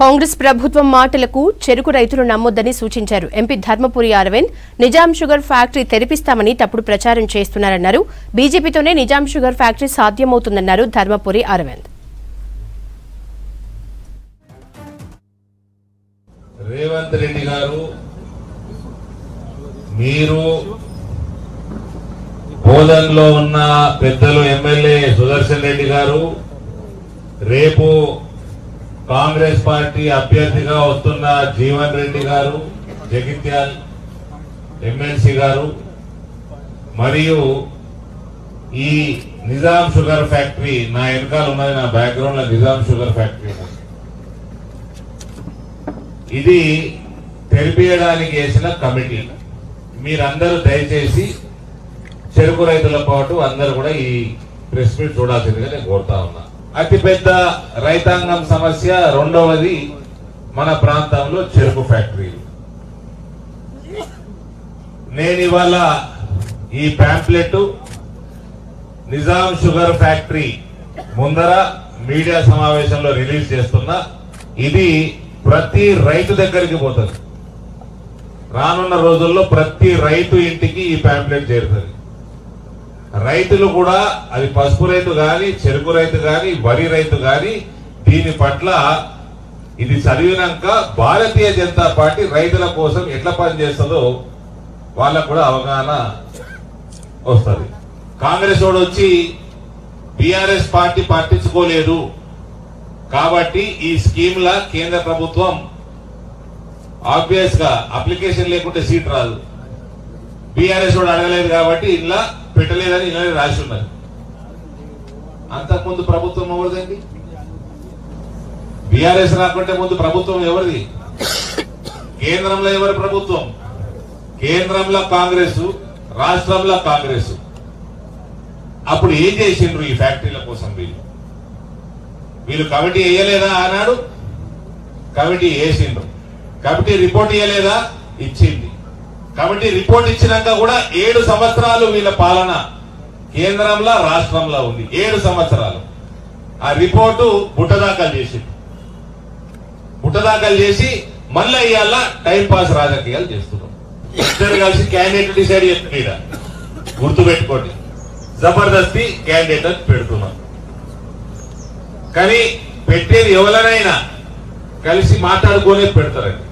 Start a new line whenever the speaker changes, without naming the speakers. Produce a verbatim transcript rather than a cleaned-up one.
కాంగ్రెస్ ప్రభుత్వం మాటలకు చెరుకు రైతులు నమ్మొద్దని సూచించారు. MP Dharmapuri Arvind Nizam sugar factory తెరిపిస్తామని తప్పుడు ప్రచారం చేస్తున్నారన్నారు. బీజేపీతోనే నిజాం షుగర్ ఫ్యాక్టరీ సాధ్యమవుతుందన్నారు ధర్మపురి అరవింద్.
రేవంత్ రెడ్డి గారు మీరు బోధన్లో ఉన్న పెద్దలు ఎమ్మెల్యే సుదర్శన్ రెడ్డి గారు రేపు కాంగ్రెస్ పార్టీ అభ్యర్థిగా వస్తున్న జీవన్ రెడ్డి గారు జగిత్యాల్ ఎమ్మెల్సీ గారు మరియు ఈ నిజాం షుగర్ ఫ్యాక్టరీ నా వెనకాల ఉన్నది, నా బ్యాక్గ్రౌండ్ లో నిజాం షుగర్ ఫ్యాక్టరీ ఇది తెరిపియడానికి వేసిన కమిటీ. మీరందరూ దయచేసి చెరుకు రైతుల పాటు అందరూ కూడా ఈ ప్రెస్ మీట్ చూడాల్సిందిగా నేను కోరుతా ఉన్నా. అతిపెద్ద రైతాంగం సమస్య రెండవది మన ప్రాంతంలో చెరుకు ఫ్యాక్టరీలు. నేను ఇవాళ ఈ ప్యాంప్లెట్ నిజాం షుగర్ ఫ్యాక్టరీ ముందర మీడియా సమావేశంలో రిలీజ్ చేస్తున్నా. ఇది ప్రతి రైతు దగ్గరికి పోతుంది. రానున్న రోజుల్లో ప్రతి రైతు ఇంటికి ఈ ప్యాంప్లెట్ చేరుతుంది. రైతులు కూడా, అది పసుపు రైతు గాని, చెరుకు రైతు గాని, వరి రైతు గాని, దీని పట్ల ఇది చదివినాక భారతీయ జనతా పార్టీ రైతుల కోసం ఎట్లా పనిచేస్తుందో వాళ్ళకు కూడా అవగాహన వస్తుంది. కాంగ్రెస్ వాడు వచ్చి బీఆర్ఎస్ పార్టీ పట్టించుకోలేదు కాబట్టి ఈ స్కీమ్ లా కేంద్ర ప్రభుత్వం ఆబ్వియస్ గా అప్లికేషన్ లేకుంటే సీట్ రాదు, బీఆర్ఎస్ వాడు అడగలేదు కాబట్టి ఇలా పెట్టలేదని ఇలా రాసి ఉన్నది. అంతకుముందు ప్రభుత్వం ఎవరిదండి? బీఆర్ఎస్ రాకుంటే ముందు ప్రభుత్వం ఎవరిది? కేంద్రంలో ఎవరి ప్రభుత్వం? కేంద్రంలో కాంగ్రెస్, రాష్ట్రంలో కాంగ్రెస్. అప్పుడు ఏం చేసిండ్రు ఈ ఫ్యాక్టరీల కోసం? వీళ్ళు వీళ్ళు కమిటీ వేయలేదా ఆనాడు? కమిటీ వేసిండ్రు. కమిటీ రిపోర్ట్ ఇవ్వలేదా? ఇచ్చింది. కమిటీ రిపోర్ట్ ఇచ్చినాక కూడా ఏడు సంవత్సరాలు వీళ్ళ పాలన కేంద్రంలో రాష్ట్రంలో ఉంది. ఏడు సంవత్సరాలు ఆ రిపోర్టు బుట్టదాఖలు చేసింది. బుట్టదాఖలు చేసి మళ్ళీ ఇవాళ టైం పాస్ రాజకీయాలు చేస్తున్నాం. ఇద్దరు కలిసి క్యాండిడేట్ డిసైడ్ చేస్తున్నా. గుర్తు పెట్టుకోండి, జబర్దస్తి క్యాండిడేట్ పెడుతున్నాం. కానీ పెట్టేది ఎవరైనా కలిసి మాట్లాడుకునే పెడతారండి.